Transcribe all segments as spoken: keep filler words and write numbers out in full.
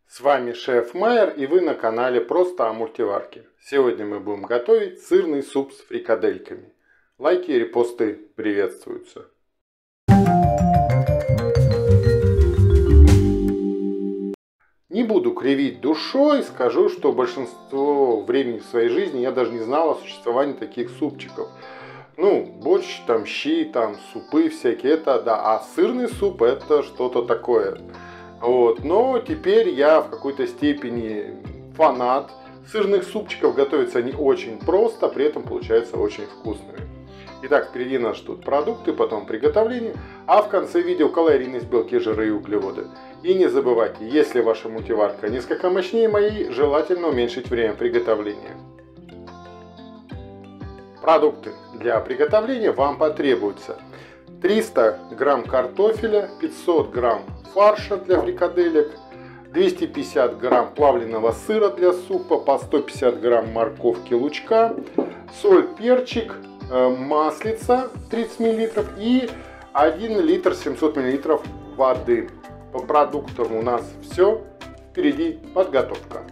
С вами шеф Майер, и вы на канале Просто о мультиварке. Сегодня мы будем готовить сырный суп с фрикадельками. Лайки и репосты приветствуются. Не буду кривить душой, скажу, что большинство времени в своей жизни я даже не знал о существовании таких супчиков. Ну, борщ, там, щи, там, супы всякие, это да, а сырный суп это что-то такое. Вот. Но теперь я в какой-то степени фанат сырных супчиков. Готовятся они очень просто, при этом получаются очень вкусными. Итак, впереди нас ждут продукты, потом приготовление, а в конце видео калорийность, белки, жиры и углеводы. И не забывайте, если ваша мультиварка несколько мощнее моей, желательно уменьшить время приготовления. Продукты для приготовления вам потребуются триста грамм картофеля, пятьсот грамм фарша для фрикаделек, двести пятьдесят грамм плавленного сыра для супа, по сто пятьдесят грамм морковки, лучка, соль, перчик, маслица тридцать миллилитров и один литр семьсот миллилитров воды. По продуктам у нас все. Впереди подготовка.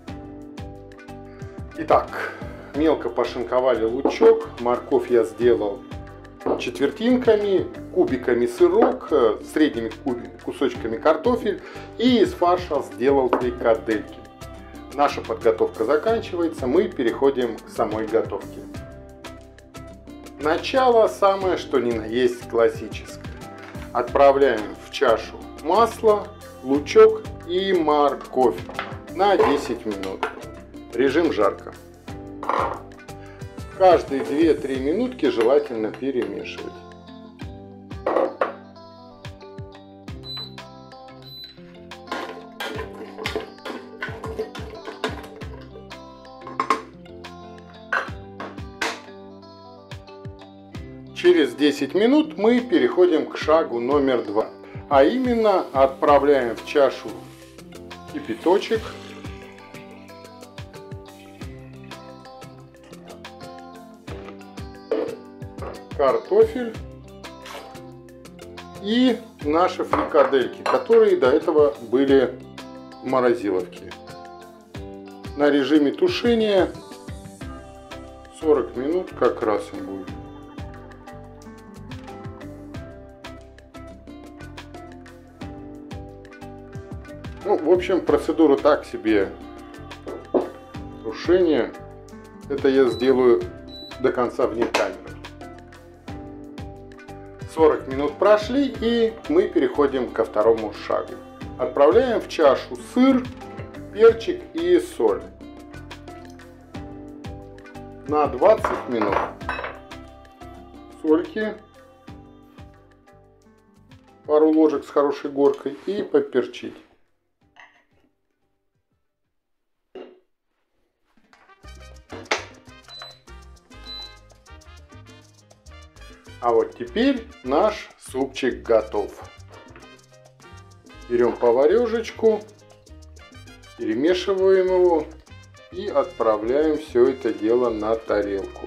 Итак, мелко пошинковали лучок, морковь я сделал четвертинками, кубиками сырок, средними кусочками картофель и из фарша сделал фрикадельки. Наша подготовка заканчивается, мы переходим к самой готовке. Начало самое что ни на есть классическое. Отправляем в чашу масло, лучок и морковь на десять минут. Режим жарко. Каждые две-три минутки желательно перемешивать. Через десять минут мы переходим к шагу номер два. А именно отправляем в чашу кипяточек. Картофель и наши фрикадельки, которые до этого были в морозиловке. На режиме тушения сорок минут как раз им будет. Ну, в общем, процедура так себе. Тушение. Это я сделаю до конца вне камеры. сорок минут прошли, и мы переходим ко второму шагу. Отправляем в чашу сыр, перчик и соль на двадцать минут. Сольки, пару ложек с хорошей горкой, и поперчить. А вот теперь наш супчик готов. Берем поварешечку, перемешиваем его и отправляем все это дело на тарелку.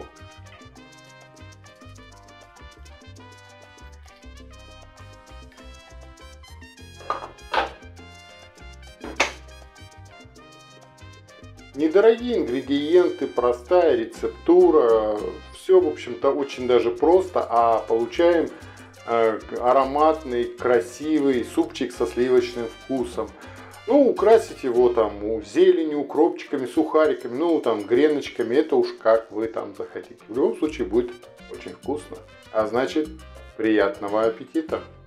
Недорогие ингредиенты, простая рецептура. Все, в общем-то, очень даже просто, а получаем э, ароматный, красивый супчик со сливочным вкусом. Ну, украсить его там зеленью, укропчиками, сухариками, ну, там, греночками, это уж как вы там захотите. В любом случае будет очень вкусно. А значит, приятного аппетита!